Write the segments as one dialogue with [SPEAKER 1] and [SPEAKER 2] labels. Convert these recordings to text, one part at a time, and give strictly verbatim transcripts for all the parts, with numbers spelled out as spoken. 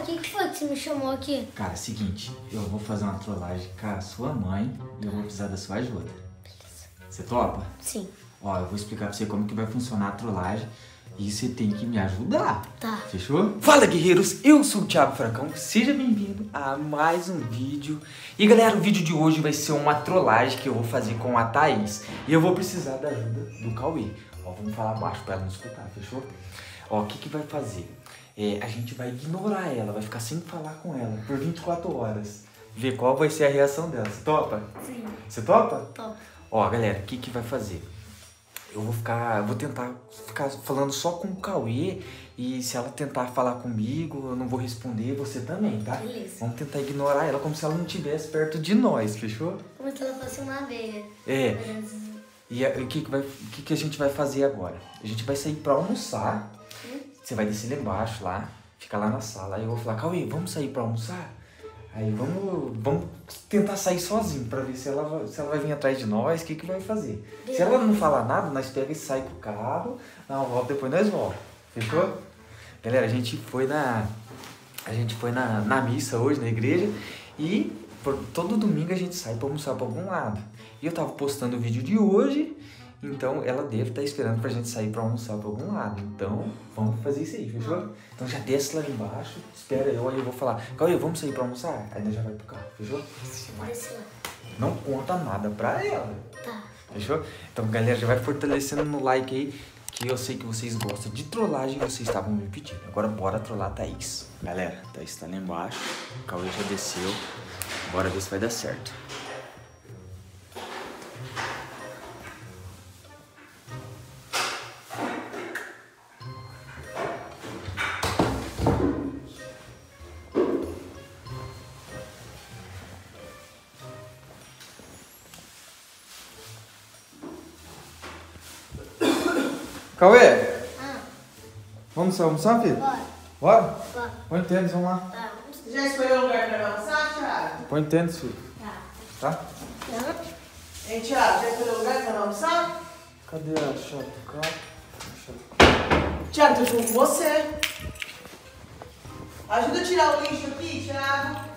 [SPEAKER 1] o que, que foi que você me chamou aqui?
[SPEAKER 2] Cara, é o seguinte, eu vou fazer uma trollagem com a sua mãe e eu vou precisar da sua ajuda. Beleza. Você topa?
[SPEAKER 1] Sim.
[SPEAKER 2] Ó, eu vou explicar pra você como que vai funcionar a trollagem e você tem que me ajudar.
[SPEAKER 1] Tá.
[SPEAKER 2] Fechou? Fala, guerreiros! Eu sou o Thiago Fracão, seja bem-vindo a mais um vídeo. E galera, o vídeo de hoje vai ser uma trollagem que eu vou fazer com a Thaís. E eu vou precisar da ajuda do Cauê. Ó, vamos falar baixo pra ela não escutar, fechou? Ó, o que que vai fazer? É, a gente vai ignorar ela, vai ficar sem falar com ela por vinte e quatro horas. Ver qual vai ser a reação dela. Você topa?
[SPEAKER 1] Sim.
[SPEAKER 2] Você topa?
[SPEAKER 1] Topa.
[SPEAKER 2] Ó, galera, o que que vai fazer? Eu vou ficar, vou tentar ficar falando só com o Cauê e se ela tentar falar comigo, eu não vou responder, você também, tá?
[SPEAKER 1] Beleza.
[SPEAKER 2] Vamos tentar ignorar ela como se ela não estivesse perto de nós, fechou?
[SPEAKER 1] Como se ela fosse uma abelha.
[SPEAKER 2] É. E o que que, vai, o que que a gente vai fazer agora? A gente vai sair pra almoçar. Você vai descer lá embaixo, lá, fica lá na sala. Aí eu vou falar, Cauê, vamos sair pra almoçar? Aí vamos, vamos tentar sair sozinho pra ver se ela, vai, se ela vai vir atrás de nós, o que que vai fazer. Se ela não falar nada, nós pega e sai com o carro, dá uma volta, depois nós voltamos. Fechou? Galera, a gente foi na, a gente foi na, na missa hoje, na igreja, e por, todo domingo a gente sai pra almoçar pra algum lado. E eu tava postando o vídeo de hoje, então ela deve estar esperando pra gente sair pra almoçar pra algum lado. Então, vamos fazer isso aí, fechou? Então já desce lá embaixo, espera eu, aí eu vou falar, Cauê, vamos sair pra almoçar? Aí nós já vai pro carro, fechou?
[SPEAKER 1] Desce lá.
[SPEAKER 2] Não conta nada pra ela.
[SPEAKER 1] Tá.
[SPEAKER 2] Fechou? Então, galera, já vai fortalecendo no like aí, que eu sei que vocês gostam de trollagem e vocês estavam me pedindo. Agora bora trollar a Thaís. Galera, a Thaís tá lá embaixo, o Cauê já desceu. Bora ver se vai dar certo. Cauê,
[SPEAKER 1] Ah,
[SPEAKER 2] vamos almoçar, filho?
[SPEAKER 1] bora.
[SPEAKER 2] Bora?
[SPEAKER 1] Bora.
[SPEAKER 2] Põe tênis, vamos lá.
[SPEAKER 1] Tá.
[SPEAKER 3] Já escolheu o lugar pra almoçar, Thiago?
[SPEAKER 2] Põe tênis, filho.
[SPEAKER 1] Tá.
[SPEAKER 2] Tá?
[SPEAKER 1] Tá.
[SPEAKER 3] Hein, Thiago, já escolheu o lugar pra almoçar?
[SPEAKER 2] Cadê a chave do carro?
[SPEAKER 3] Thiago, tô junto com você. Ajuda a tirar o lixo aqui, Thiago.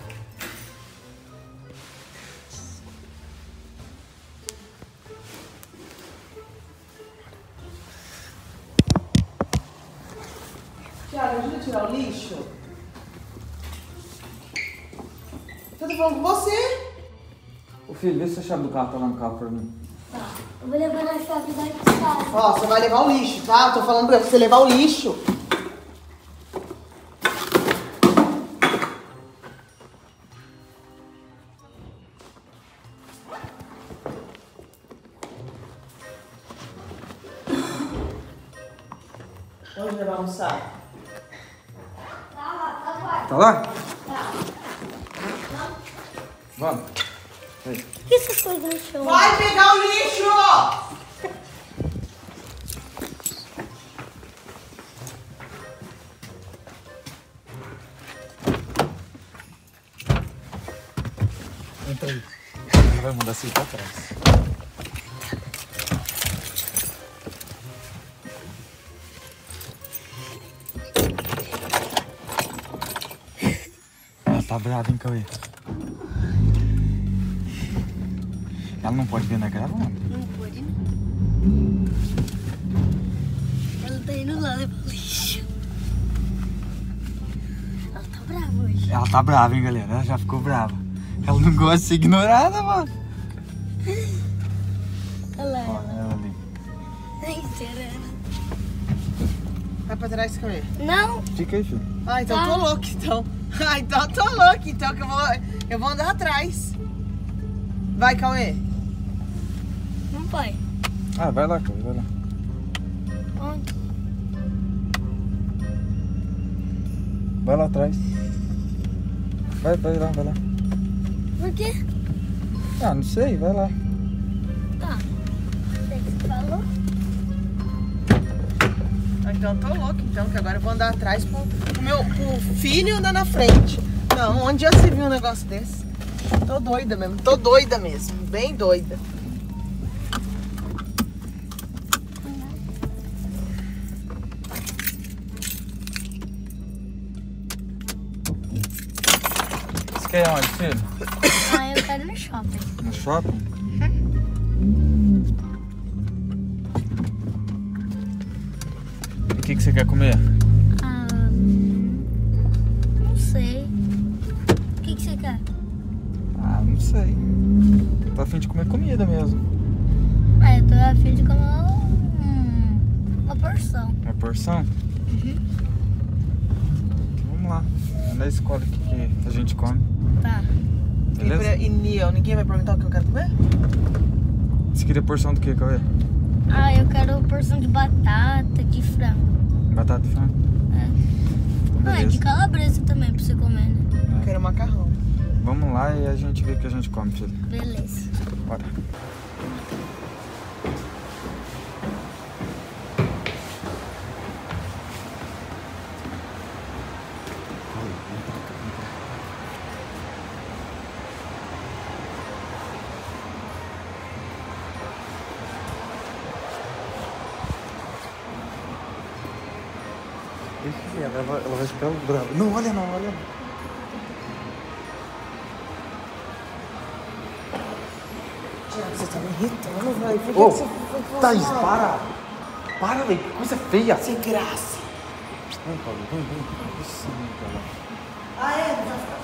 [SPEAKER 3] Thiago, ajuda a tirar o lixo. Eu tô falando com você.
[SPEAKER 2] Ô filho, vê se a chave do carro tá lá no carro pra mim.
[SPEAKER 1] Tá. Eu vou levar na chave da casa.
[SPEAKER 3] Ó, você vai levar o lixo, tá? Eu tô falando pra você levar o lixo. Onde levar almoçar?
[SPEAKER 1] Tá lá, tá lá.
[SPEAKER 2] Tá lá?
[SPEAKER 1] Tá.
[SPEAKER 2] Vamos. Aí.
[SPEAKER 1] O que essas coisas no chão?
[SPEAKER 3] Vai pegar o lixo!
[SPEAKER 2] Entra aí. Ele vai mandar você ir pra trás. Ela tá brava, hein, Cauê? Ela não pode ver na gravando.
[SPEAKER 1] Não pode, não. Ela tá indo lá levar o lixo. Ela tá brava hoje.
[SPEAKER 2] Ela tá brava, hein, galera? Ela já ficou brava. Ela não gosta de ser ignorada, mano.
[SPEAKER 1] Olha lá.
[SPEAKER 2] Ó, ela ali.
[SPEAKER 1] Ai, será?
[SPEAKER 3] Vai pra trás, Cauê.
[SPEAKER 1] Não.
[SPEAKER 2] Fica aí, filho.
[SPEAKER 3] Ah, então
[SPEAKER 1] Tá.
[SPEAKER 3] tô louco, então. Ah, então tô louco, então que eu vou, eu vou andar atrás. Vai, Cauê.
[SPEAKER 1] Não vai.
[SPEAKER 2] Ah, vai lá, Cauê, vai lá.
[SPEAKER 1] Onde?
[SPEAKER 2] Vai lá atrás. Vai, vai lá, vai lá.
[SPEAKER 1] Por quê?
[SPEAKER 2] Ah, não sei, vai lá.
[SPEAKER 1] Tá. Sei que você falou.
[SPEAKER 3] Ah, então tô louco, então, que agora eu vou andar atrás pro, pro meu pro filho andar na frente. Não, onde já se viu um negócio desse? Tô doida mesmo, tô doida mesmo, bem doida.
[SPEAKER 2] Você quer ir onde, filho?
[SPEAKER 1] Ah, eu quero ir no shopping.
[SPEAKER 2] No shopping? E o que, que você quer comer?
[SPEAKER 1] Ah, não sei. O que, que você quer?
[SPEAKER 2] Ah, não sei. Tô a fim de comer comida mesmo.
[SPEAKER 1] Ah, eu tô a fim de comer um, uma porção.
[SPEAKER 2] Uma porção?
[SPEAKER 1] Uhum.
[SPEAKER 2] Vamos lá. Na escola que, que a gente come.
[SPEAKER 1] Tá.
[SPEAKER 2] Beleza?
[SPEAKER 3] E, Niel, ninguém vai perguntar o que eu quero comer?
[SPEAKER 2] Você queria porção do que, Cauê?
[SPEAKER 1] Ah, eu quero porção de batata, de frango.
[SPEAKER 2] Batata e frango?
[SPEAKER 1] É. Ah, de calabresa também pra você comer, né?
[SPEAKER 3] Eu quero macarrão.
[SPEAKER 2] Vamos lá e a gente vê o que a gente come, filho.
[SPEAKER 1] Beleza.
[SPEAKER 2] Bora. Deixa ela, ela, ela vai ficar brava. Não, olha não, olha não.
[SPEAKER 3] Você tá me irritando, velho. Por que,
[SPEAKER 2] Ô,
[SPEAKER 3] que você foi com
[SPEAKER 2] Thaís,
[SPEAKER 3] você?
[SPEAKER 2] para! Para, velho, que coisa feia!
[SPEAKER 3] Sem graça.
[SPEAKER 2] Vem, Paulo, vem, vem. Isso, vem pra lá.
[SPEAKER 3] Ah, é? Vai ficar...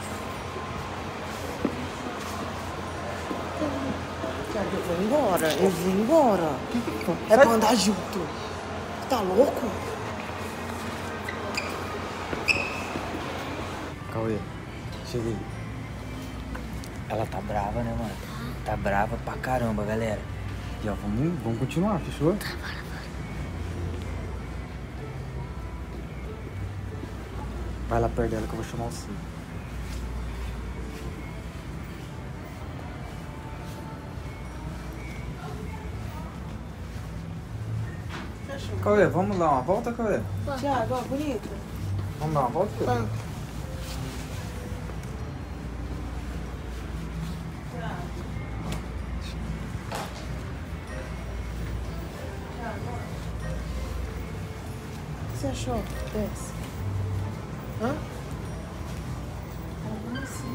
[SPEAKER 3] Tiago, eu vou embora. Eu vou embora.
[SPEAKER 2] Que que foi?
[SPEAKER 3] É pra andar junto. Tá louco?
[SPEAKER 2] Cauê, cheguei. Ela tá brava, né, mano? Tá brava pra caramba, galera. E ó, vamos, vamos continuar, fechou? Tá, bora, bora. Vai lá perto dela que eu vou chamar o Ciro. Cauê, vamos dar uma volta, Cauê?
[SPEAKER 3] Tiago, ó, bonito.
[SPEAKER 2] Vamos dar uma volta, Cauê?
[SPEAKER 3] Vamos. O que você achou? Desce. Hã? Ah, sim.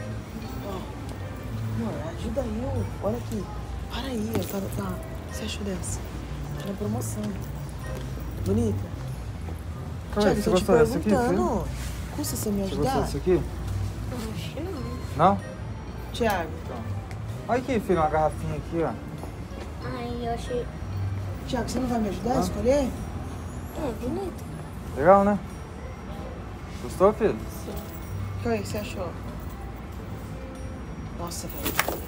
[SPEAKER 3] Ó. Amor, ajuda eu. Olha aqui. Para aí. Tá, tá. O que você achou dessa? Tá na promoção. Bonita?
[SPEAKER 2] Cauê,
[SPEAKER 3] Tiago,
[SPEAKER 2] você
[SPEAKER 3] tô te
[SPEAKER 2] gostou dessa aqui,
[SPEAKER 3] perguntando. Custa você me
[SPEAKER 2] Você gostou
[SPEAKER 3] ajudar?
[SPEAKER 2] disso aqui?
[SPEAKER 1] Acho que não.
[SPEAKER 2] Não?
[SPEAKER 3] Tiago.
[SPEAKER 2] Olha aqui, filho, uma garrafinha aqui, ó.
[SPEAKER 1] Ai, eu achei...
[SPEAKER 3] Tiago, você não vai me ajudar a
[SPEAKER 2] Hã?
[SPEAKER 3] escolher?
[SPEAKER 1] É, bonito.
[SPEAKER 2] Legal, né? Gostou, filho?
[SPEAKER 3] O que você achou? Nossa, velho.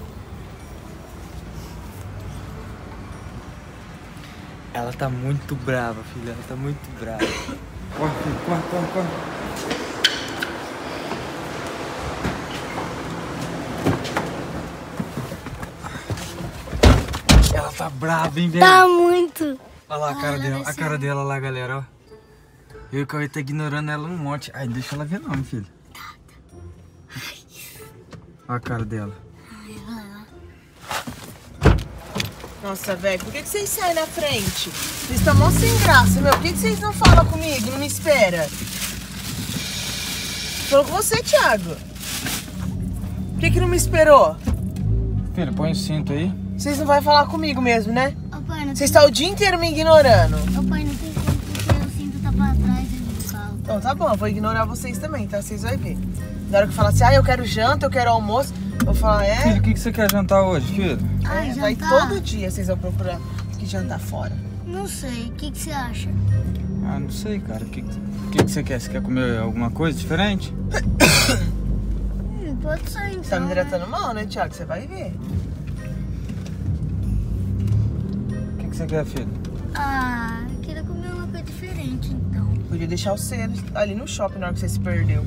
[SPEAKER 2] Ela tá muito brava, filha. Ela tá muito brava. Corre, filho. Corre, corre, corre. Ela tá brava, hein, velho?
[SPEAKER 1] Tá muito.
[SPEAKER 2] Olha lá a cara
[SPEAKER 1] Olha,
[SPEAKER 2] dela. A
[SPEAKER 1] desceu.
[SPEAKER 2] cara dela lá, galera, ó. Eu e o Cauê tá ignorando ela um monte. Ai, deixa ela ver não, meu filho. Olha a cara dela.
[SPEAKER 3] Nossa, velho, por que, que vocês saem na frente? Vocês estão mó sem graça, meu. Por que, que vocês não falam comigo? Não me espera? Falou com você, Thiago. Por que, que não me esperou?
[SPEAKER 2] Filho, põe o cinto aí.
[SPEAKER 3] Vocês não vão falar comigo mesmo, né?
[SPEAKER 1] Ô, pai, não
[SPEAKER 3] Vocês
[SPEAKER 1] tem...
[SPEAKER 3] estão o dia inteiro me ignorando.
[SPEAKER 1] Ô, pai, não tem como porque o cinto tá pra trás ali do carro.
[SPEAKER 3] Então tá bom, eu vou ignorar vocês também, tá? Vocês vão ver. Na hora que eu falar assim, ah, eu quero janta, eu quero almoço, eu vou falar, é...
[SPEAKER 2] Filho, o que, que você quer jantar hoje, filho?
[SPEAKER 1] Ai,
[SPEAKER 3] é vai
[SPEAKER 1] jantar?
[SPEAKER 3] todo dia vocês vão procurar que jantar fora.
[SPEAKER 1] Não sei, o que, que você acha?
[SPEAKER 2] Ah, não sei, cara. O que, que, que você quer? Você quer comer alguma coisa diferente?
[SPEAKER 1] Hum, pode ser então.
[SPEAKER 3] Você tá me
[SPEAKER 1] né?
[SPEAKER 3] tratando mal, né, Thiago? Você vai ver.
[SPEAKER 2] O que, que você quer, filho?
[SPEAKER 1] Ah, eu queria comer uma coisa diferente então.
[SPEAKER 3] Podia deixar o cedo ali no shopping na hora que você se perdeu.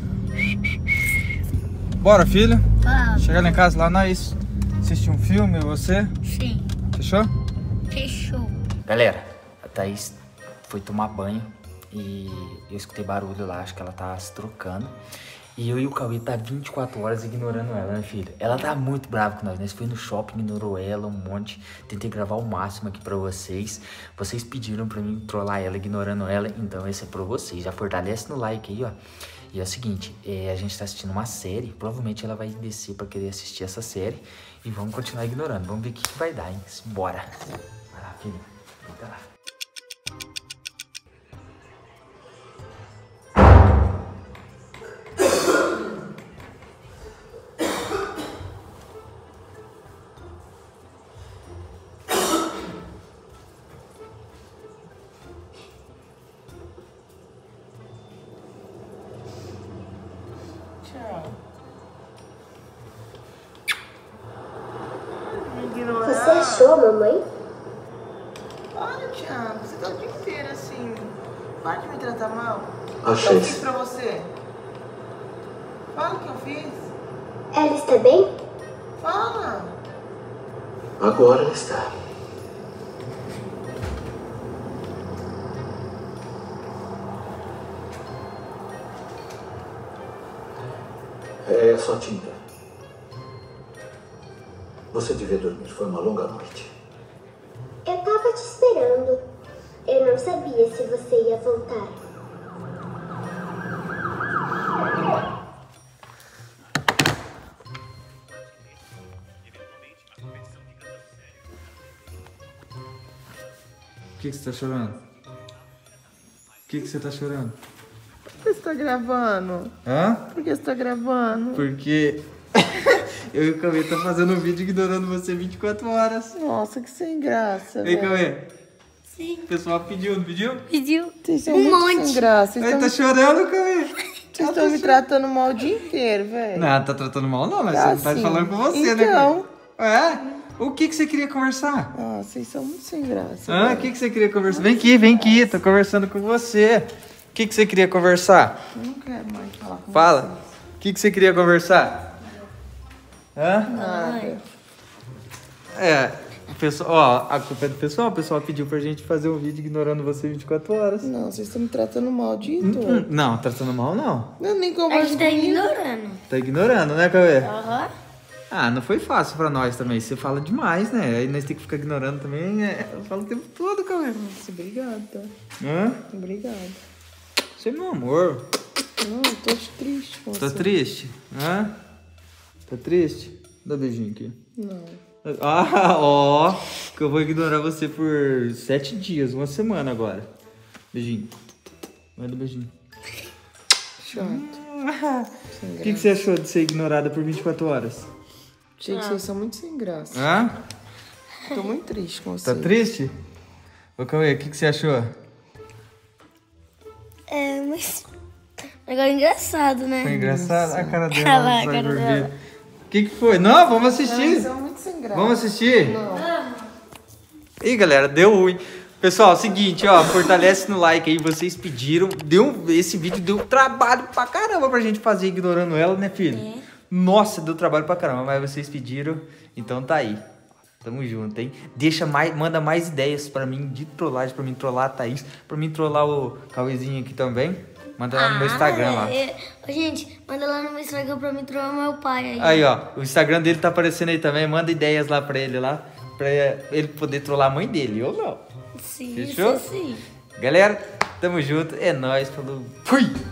[SPEAKER 2] Bora, filho.
[SPEAKER 1] Ah,
[SPEAKER 2] Chegar lá em casa, lá nós assistir um filme, você.
[SPEAKER 1] sim,
[SPEAKER 2] Fechou?
[SPEAKER 1] fechou.
[SPEAKER 2] Galera, a Thaís foi tomar banho e eu escutei barulho lá, acho que ela tá se trocando. E eu e o Cauê tá vinte e quatro horas ignorando ela, né, filha? Ela tá muito brava com nós, nós foi no shopping, ignorou ela um monte. Tentei gravar o máximo aqui pra vocês. Vocês pediram pra mim trollar ela, ignorando ela, então esse é pra vocês. Já fortalece no like aí, ó. E é o seguinte, é, a gente tá assistindo uma série, provavelmente ela vai descer pra querer assistir essa série. E vamos continuar ignorando, vamos ver o que, que vai dar, hein? Bora. Vai lá, filho. Fica lá.
[SPEAKER 4] Você achou, mamãe?
[SPEAKER 3] Olha, Thiago, você tá o dia inteiro assim. Para de me tratar mal.
[SPEAKER 5] Achei.
[SPEAKER 3] O que eu fiz pra você? Fala o que eu fiz.
[SPEAKER 4] Ela está bem?
[SPEAKER 3] Fala.
[SPEAKER 5] Agora ela está. É só tinta. Você devia dormir. Foi uma longa noite.
[SPEAKER 4] Eu tava te esperando. Eu não sabia se você ia voltar.
[SPEAKER 2] Por que, que você tá chorando? Por que, que você tá chorando?
[SPEAKER 3] Por que você tá gravando?
[SPEAKER 2] Hã?
[SPEAKER 3] Por que você tá gravando?
[SPEAKER 2] Porque eu e o Cauê tá fazendo um vídeo ignorando você vinte e quatro horas.
[SPEAKER 3] Nossa, que sem graça.
[SPEAKER 2] Ei,
[SPEAKER 3] velho.
[SPEAKER 2] Cauê,
[SPEAKER 1] Sim.
[SPEAKER 2] o pessoal pediu, não pediu?
[SPEAKER 1] Pediu
[SPEAKER 3] Vocês são
[SPEAKER 1] um
[SPEAKER 3] muito
[SPEAKER 1] monte.
[SPEAKER 3] sem graça. Vocês
[SPEAKER 2] Ele tá
[SPEAKER 3] estão
[SPEAKER 2] chorando, Cauê.
[SPEAKER 3] vocês estão me tratando mal o dia inteiro, velho.
[SPEAKER 2] Não, tá tratando mal não, mas
[SPEAKER 3] Tá
[SPEAKER 2] você tá
[SPEAKER 3] sim.
[SPEAKER 2] falando com você, né,
[SPEAKER 3] Então.
[SPEAKER 2] Cauê? É? O que que você queria conversar?
[SPEAKER 3] Ah, vocês são muito sem graça.
[SPEAKER 2] Ah, o que que você queria conversar? Vem aqui, vem aqui, tô conversando com você. O que que você queria conversar?
[SPEAKER 3] Eu não quero mais falar com
[SPEAKER 2] Fala. O que que você queria conversar? Hã?
[SPEAKER 3] nada.
[SPEAKER 2] É, o pessoal, ó, a culpa é do pessoal. O pessoal pediu pra gente fazer um vídeo ignorando você vinte e quatro horas.
[SPEAKER 3] Não, vocês estão me tratando mal o dia
[SPEAKER 2] Hum,
[SPEAKER 3] todo.
[SPEAKER 2] Não, tratando mal não.
[SPEAKER 3] Eu nem
[SPEAKER 1] A
[SPEAKER 3] converso
[SPEAKER 1] gente tá
[SPEAKER 3] comigo.
[SPEAKER 1] ignorando.
[SPEAKER 2] Tá ignorando, né, Cauê?
[SPEAKER 1] Aham.
[SPEAKER 2] Ah, não foi fácil pra nós também. Você fala demais, né? Aí nós temos que ficar ignorando também. É, eu falo o tempo todo, Cauê.
[SPEAKER 3] Nossa, obrigado, tá?
[SPEAKER 2] Hã?
[SPEAKER 3] Obrigado.
[SPEAKER 2] Você é meu amor.
[SPEAKER 3] Não, eu tô triste com
[SPEAKER 2] Tá
[SPEAKER 3] você.
[SPEAKER 2] triste? Hã? Tá triste? Dá um beijinho aqui.
[SPEAKER 3] Não.
[SPEAKER 2] Ah, ó. Que eu vou ignorar você por sete dias, uma semana agora. Beijinho. Manda um beijinho.
[SPEAKER 3] Chato.
[SPEAKER 2] O que, que você achou de ser ignorada por vinte e quatro horas?
[SPEAKER 3] Gente, vocês são muito sem graça.
[SPEAKER 2] Hã?
[SPEAKER 3] Tô muito triste com
[SPEAKER 2] Tá
[SPEAKER 3] vocês.
[SPEAKER 2] triste? Ô, Cauê, o que, que você achou?
[SPEAKER 1] É, mas... Negócio engraçado, né?
[SPEAKER 2] Foi engraçado? A cara dela.
[SPEAKER 1] Olha lá,
[SPEAKER 2] não
[SPEAKER 1] a
[SPEAKER 2] sai
[SPEAKER 1] cara
[SPEAKER 2] por
[SPEAKER 1] dela.
[SPEAKER 2] ver. O que, que foi? Não, vamos
[SPEAKER 3] Vocês
[SPEAKER 2] assistir.
[SPEAKER 3] são muito sem graça.
[SPEAKER 2] Vamos assistir?
[SPEAKER 3] Não.
[SPEAKER 2] Ih, galera, deu ruim. Pessoal, seguinte, ó, fortalece no like aí, vocês pediram. Deu, esse vídeo deu trabalho pra caramba pra gente fazer ignorando ela, né, filho?
[SPEAKER 1] É.
[SPEAKER 2] Nossa, deu trabalho pra caramba, mas vocês pediram, então tá aí. Tamo junto, hein? Deixa mais, manda mais ideias pra mim de trollagem, pra mim trollar a Thaís, pra mim trollar o Cauêzinho aqui também. Manda lá no meu Instagram lá.
[SPEAKER 1] é. Ô, gente, manda lá no meu Instagram pra mim trollar meu pai aí.
[SPEAKER 2] Aí, ó, o Instagram dele tá aparecendo aí também, manda ideias lá pra ele lá, pra ele poder trollar a mãe dele, ou não.
[SPEAKER 1] Sim,
[SPEAKER 2] Fechou?
[SPEAKER 1] isso sim.
[SPEAKER 2] Galera, tamo junto, é nóis, falou, fui!